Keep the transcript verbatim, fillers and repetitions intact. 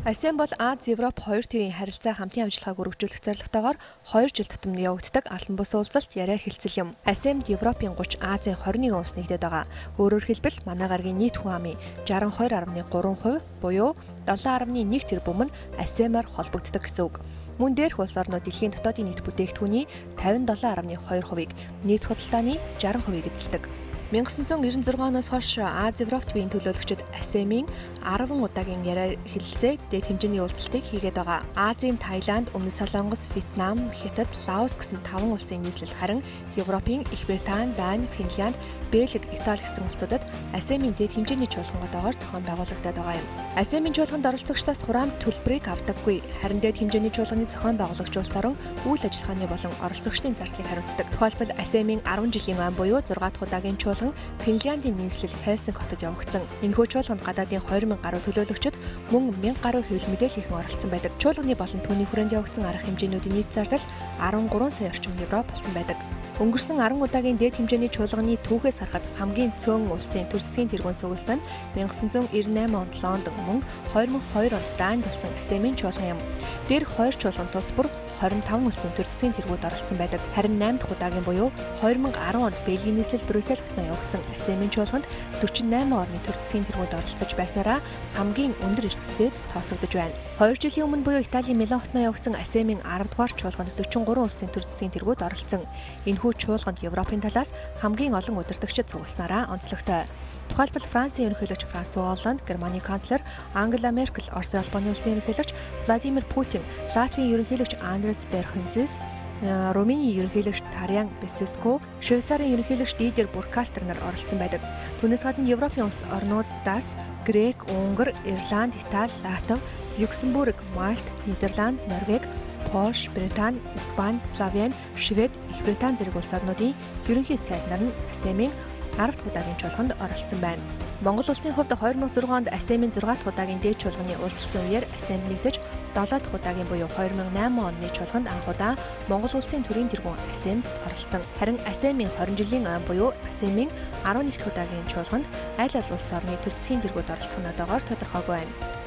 АСЕАН бол Аз, Европ хоёр тивийн харилцаа хамтын ажиллагааг өргөжүүлэх зорилготойгоор хоёр жил тутамд явагддаг албан бус уулзалт яриа хэлцэл юм. АСЕАНд Европын гуч, Азийн хорин нэгэн улс нэгдээд байгаа. Өөрөөр хэлбэл манай гарагийн нийт хүн амын шестьдесят two дашнь three хувь буюу seven дашнь one тэрбум нь АСЕАН-аар холбогддог гэсэн үг. Мөн дээрх улс орнууд дэлхийн дотоодын нийт бүтээгдэхүүний fifty-seven дашнь two хувийг, нийт худалдааны sixty хувийг эзэлдэг. nineteen ninety-six оноос хойш Аз Европ тивийн төлөөлөгчид АСЕАН-ийн ten удаагийн яриа хэлэлцээ дэд хэмжээний уулзалтыг хийгээд байгаа. Азийн Таиланд, Өмнөд Солонгос, Вьетнам, Хятад, Лаос гэсэн five улсын нийслэл харин Европын Их Британи, Дани, Финлянд, Бельги, Итали гэсэн улсуудад АСЕАН-ийн дэд хэмжээний чуулгангуудаар зохион байгуулагдаад байгаа юм. АСЕАН-ийн чуулганд оролцогчдоос хураамт төлбөрийг авдаггүй. Харин дэд хэмжээний чуулганы зохион байгуулагч улс орон үйл ажиллагааны болон оролцогчдын зардлыг хариуцдаг. Тухайлбал АСЕАН-ийн ten жилийн ам буюу six дахь удаагийн чуулган Финляндийн нийслэл Хельсинки хотод явагдсан. Энэхүү чуулганд гадаадын two thousand гаруй төлөөлөгчд мөн one thousand гаруй хэвлэл мэдээлэл хийхэн оролцсон байдаг. Чуулганы болон түүний хүрээнд явагдсан арга хэмжээнүүдийн нийт зардал thirteen сая орчим евро болсон байдаг. Өнгөрсөн ten удаагийн дэд хэмжээний чуулганы түүхээс харахад хамгийн цөөн улсын төр засгийн тэргуун цугласан нь nineteen ninety-eight онд Лондон, мөн two thousand two онд Данид болсон АСЕАН-ийн чуулган юм. Дээрх хоёр чуулган тус бүр twenty-five улсын төр засгийн тэргүүд оролцсон байдаг. Харин eight дахь удаагийн буюу two thousand ten онд Бельгийн нийслэл Брюссель хотод явагдсан АСЕАН-ийн чуулганд forty-eight орны төр засгийн тэргүүд оролцож байснараа хамгийн өндөр эрсдэлд тооцогдож байна. two жилийн өмнө буюу Италийн Милан хотод явагдсан АСЕАН-ийн ten дугаар чуулганд forty-three улсын төр засгийн тэргүүд оролцсон. Энэхүү чуулганд Европын талаас хамгийн олон удирдагчид цугласнараа онцлогтой. Тухайлбал Францын ерөнхийлөгч Франсуа Олланд, Германы канцлер Ангела Меркель, Оросын улбаны улсын ерөнхийлөгч Владимир Путин, Латвийн ерөнхийлөгч Андрес Берхенсис, Румыний ерөнхийлөгч Тарян Бесеску, Швейцарын ерөнхийлөгч Дидер Буркхальтер нар оролцсон байдаг. Түүнээс гадна Европын улс орнуудаас Грек, Унгар, Ирланд, Итали, Латви, Люксембург, Мальт, Нидерланд, Норвеги, Польш, Британи, Испани, Словен, Швед, Их Британи зэрэг улс орнуудын ерөнхий сайд нар нь АСЕАН-ийн ten дахь удаагийн чуулганд оролцсон байна. Монгол улсын хувьд two thousand six онд АСЕАН-ийн six дахь удаагийн дээд чуулганы уулзалтын үеэр АСЕАН нэгдэж seven дахь удаагийн буюу two thousand eight оны чуулганд анх удаа Монгол улсын төрийн тэргуун АСЕАН оролцсон. Харин АСЕАН-ийн twenty жилийн ам буюу АСЕАН-ийн eleven дахь удаагийн чуулганд аль аль улс орны төр засгийн тэргүүд оролцох нь одоогоор тодорхойгүй байна.